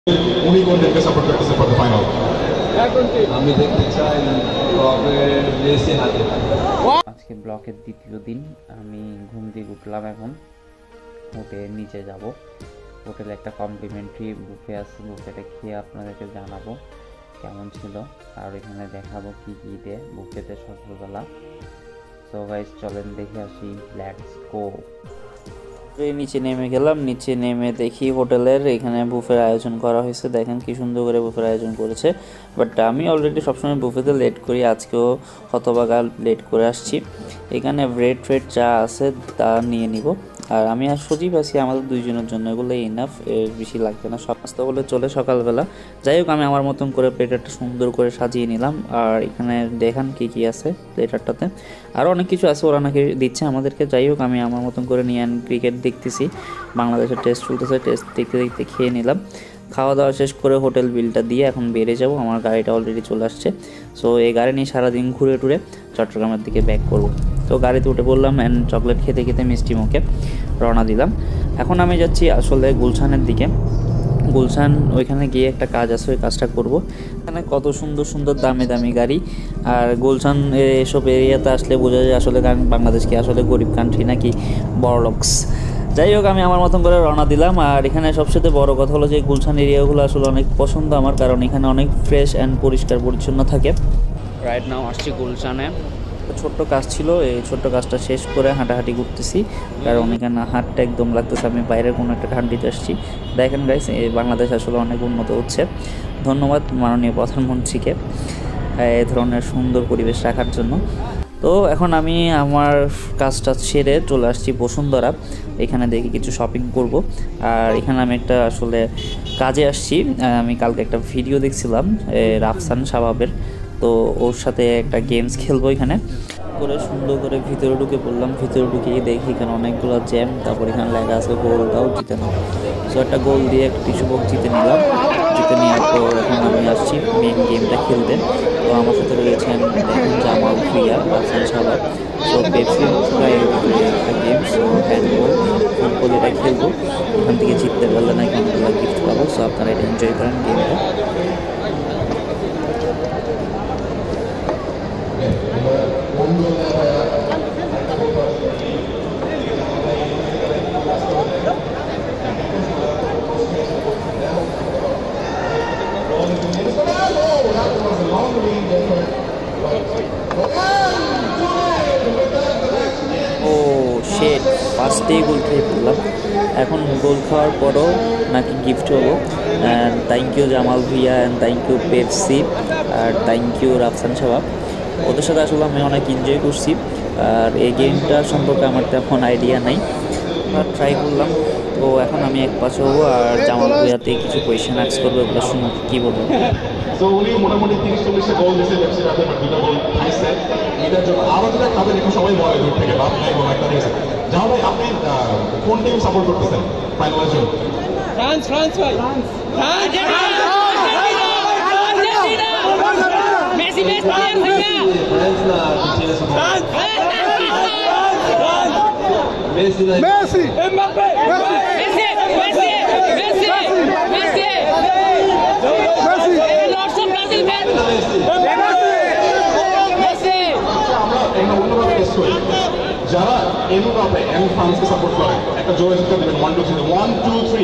উনি কোন টিমকে সাপোর্ট করতেছে ফর দ্য ফাইনাল? আমি দেখতে চাই মেসি হাতে। আজকে ব্লকের দ্বিতীয় দিন। আমি ঘুম থেকে উঠলাম, এখন উঠে নিচে যাব। হোটেলে একটা কমপ্লিমেন্টারি বুফে আছে, বুফেটা খেয়ে আপনাদেরকে জানাবো কেমন ছিল, আর এখানে দেখাবো কী কী দেয় বুফেতে সকালবেলা। সো গাইস চলেন দেখে আসি, লেটস গো। নিচে নেমে গেলাম, নিচে নেমে দেখি হোটেলের এখানে বুফের আয়োজন করা হয়েছে। দেখেন কি সুন্দর করে বুফের আয়োজন করেছে। বাট আমি অলরেডি সবসময় বুফেতে লেট করি, আজকেও হতবাগা লেট করে আসছি। এখানে ব্রেড ট্রেড যা আছে তা নিয়ে নিব। আর আমি আর সজীব আছি আমাদের দুইজনের জন্য, এগুলো ইনাফ, এর বেশি লাগবে না। সমস্ত হলে চলে সকালবেলা। যাই হোক, আমি আমার মতন করে প্লেটারটা সুন্দর করে সাজিয়ে নিলাম। আর এখানে দেখান কি কি আছে প্লেটারটাতে, আরও অনেক কিছু আছে, ওরা নাকি দিচ্ছে আমাদেরকে। যাই হোক, আমি আমার মতন করে নিয়ে ক্রিকেট দেখতেছি, বাংলাদেশের টেস্ট চলতেছে, টেস্ট দেখতে দেখতে খেয়ে নিলাম। খাওয়া দাওয়া শেষ করে হোটেল বিলটা দিয়ে এখন বেরিয়ে যাব। আমার গাড়িটা অলরেডি চলে আসছে। সো এই গাড়ি নিয়ে সারাদিন ঘুরে টুরে চট্টগ্রামের দিকে ব্যাক করব। তো গাড়িতে উঠে পড়লাম অ্যান্ড চকলেট খেতে খেতে মিষ্টি মুখে রওনা দিলাম। এখন আমি যাচ্ছি আসলে গুলশানের দিকে। গুলশান ওইখানে গিয়ে একটা কাজ আছে, ওই কাজটা করব। এখানে কত সুন্দর সুন্দর দামি দামি গাড়ি। আর গুলশান এসব এরিয়াতে আসলে বোঝা যায় আসলে বাংলাদেশ কি আসলে গরিব কান্ট্রি নাকি বড়লোকস। যাই হোক, আমি আমার মতন করে রওনা দিলাম। আর এখানে সবচেয়ে বড় কথা হলো যে গুলশান এরিয়াগুলো আসলে অনেক পছন্দ আমার, কারণ এখানে অনেক ফ্রেশ অ্যান্ড পরিষ্কার পরিচ্ছন্ন থাকে। রাইট নাও আসছি গুলশানে। ছোট্ট কাজ ছিল, এই ছোট্ট কাজটা শেষ করে হাঁটাহাঁটি করতেছি, কারণ এখানে হাঁটটা একদম লাগতেছে আমি বাইরের কোনো একটা কান্ট্রিতে আসছি। দেখেন গাইস, বাংলাদেশ আসলে অনেক উন্নত হচ্ছে। ধন্যবাদ মাননীয় প্রধানমন্ত্রীকে এই ধরনের সুন্দর পরিবেশ রাখার জন্য। তো এখন আমি আমার কাজটা ছেড়ে চলে আসছি বসুন্ধরা। এখানে দেখি কিছু শপিং করব। আর এখানে আমি একটা আসলে কাজে আসছি। আমি কালকে একটা ভিডিও দেখছিলাম রাফসান সাবাবের, তো ওর সাথে একটা গেমস খেলবো। এখানে করে সুন্দর করে ভিতরে ঢুকে পড়লাম। ভিতরে ঢুকে দেখি এখানে অনেকগুলো জ্যাম, তারপর এখানে লেখা আছে গোলটাও জিতে নাও। সো একটা গোল দিয়ে একটা টিস্যু বক্স জিতে নিলাম। জিতে নেওয়ার পর এখন আমি আসছি মেন গেমটা খেলতে। তো আমার সাথে রয়েছেন দেখেন জামাল, ভুইয়া, রাফসান সাবাব। সো পেপসি একটা গেম, সো হ্যান্ডবল ফুটবল এটা খেলবো। এখান থেকে জিততে পারলে নাকি অনেকগুলো গিফট পাবো। সো আপনারা এটা এনজয় করেন গেমটা। ও শেট, ফার্স্টেই গোল খেয়ে ফেললাম। এখন গোল খাওয়ার পরও নাকি গিফট হবো। And thank you Jamal Bhuiya, and thank you Pepsi, আর থ্যাংক ইউ রাফসান সাবাব। ওদের সাথে আসলে আমি অনেক এনজয় করছি। আর এই গেমটা সম্পর্কে আমার তেমন আইডিয়া নাই, আর ট্রাই করলাম। তো এখন আমি এক পাশে হবো আর জামাল ভিয়াতে কিছু কোয়েশ্চেন আস্ক করবো, ওগুলো শুনুন কী বলবো। তো উনি মোটামুটি 30-40টা গোল দিয়েছে পেপসির হাতে, বাট দুটো গোল খাইছে। এটার জন্য আরো যেটা খাবেন এখন সবাই বলে দূর থেকে বাপ নাই কোনো একটা দিয়েছে। জামাল ভাই, আপনি কোন টিম সাপোর্ট করতেছেন ফাইনালের জন্য? ফ্রান্স ভাই, মেসি বেস্ট প্লেয়ার ভাইয়া, Messi Mbappe, Messi lords of Brazil fan, Messi. আমরা এখানে অন্যভাবে টেস্ট করি, যারা এমবাপ্পে এন্ড ফ্রান্সকে সাপোর্ট করে একটা জোরে চিৎকার দিবেন 1 2 3 1 2 3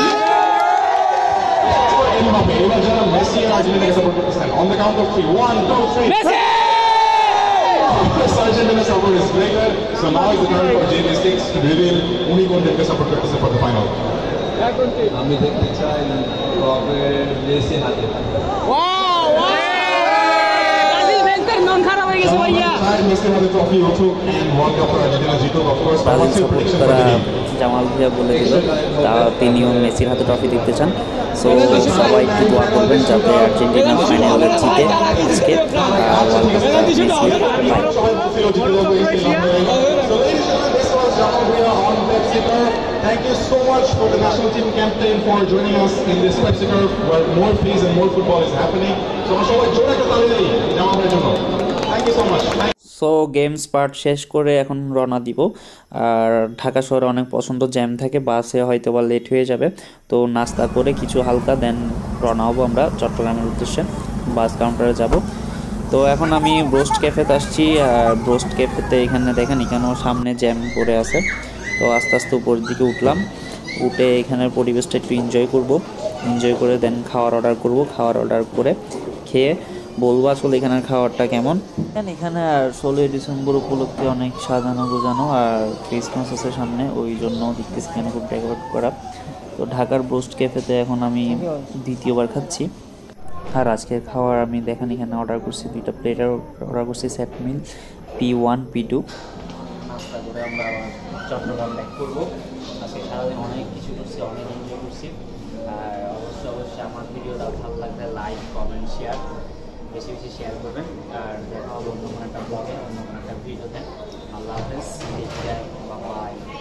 এমবাপ্পে। এবার যারা মেসি আর আর্জেন্টিনাকে সাপোর্ট করতেছেন on the count of 3 1 2 3 Messi. Argentina support is greater, so now is the turn for JB6 to reveal উনি কোন টিমকে সাপোর্ট করতেছে ফর দ্য ফাইনাল। আমি দেখতে চাই মেসি হাতে। ওয়াও, ব্রাজিল ব্যাংকের মন খারাপ হয়ে গেছে ভাইয়া। মেসি হাতে ট্রফি উঠুক and world cup for Argentina জিতুক। অফ কোর্স ব্রাজিল সাপোর্ট করা জামাল ভুইয়া বলে দিল তিনিও মেসির হাতে ট্রফি দেখতে চান। সো সবাই একটু দোয়া করবেন যাতে আর্জেন্টিনা ফাইনালে জিতে আজকে ওয়ার্ল্ড কাপটা মেসি পায়। Thank you so much for the national team captain for joining us in this Pepsi Curve where more please and more football is happening. So, সবাই জোরে একটা তালি দেই জামালের জন্য। Thank you so much. So games part শেষ করে এখন রওনা দিব। আর ঢাকা শহরে অনেক পছন্দ জ্যাম থাকে, বাসে হয়তো বা লেট হয়ে যাবে, তো নাস্তা করে কিছু হালকা দেন রওনা হবো আমরা চট্টগ্রামের উদ্দেশ্যে, বাস কাউন্টারে যাব। তো এখন আমি ব্রোস্ট ক্যাফেতে আসছি, আর ব্রোস্ট ক্যাফেতে এখানে দেখেন এখানেও সামনে জ্যাম পড়ে আছে। তো আস্তে আস্তে উপরের দিকে উঠলাম, উঠে এখানের পরিবেশটা একটু এনজয় করব, এনজয় করে দেন খাওয়ার অর্ডার করব, খাওয়ার অর্ডার করে খেয়ে বলবো আসলে এখানের খাবারটা কেমন। এখানে আর 16ই ডিসেম্বর উপলক্ষে অনেক সাজানো গোজানো, আর ক্রিসমাস আছে সামনে, ওই জন্য দেখতেছি এখানে খুব ডেকোরেট করা। তো ঢাকার ব্রোস্ট ক্যাফেতে এখন আমি দ্বিতীয়বার খাচ্ছি। আর আজকের খাওয়ার আমি দেখেন এখানে অর্ডার করছি 2টা প্লেটার অর্ডার করছি, সেট মিল P1 P2। নাস্তা করে আমরা আবার চট্টগ্রাম ব্যাক করবো। আজকে সারাদিন অনেক কিছু করছি, অনেক এনজয় করছি। আর অবশ্যই আমার ভিডিওটা ভালো লাগলে লাইক কমেন্ট শেয়ার বেশি বেশি শেয়ার করবেন। আর দেখা হবে অন্য কোনো একটা ব্লগে, অন্য কোনো একটা ভিডিওতে। আল্লাহ হাফেজ, বাই।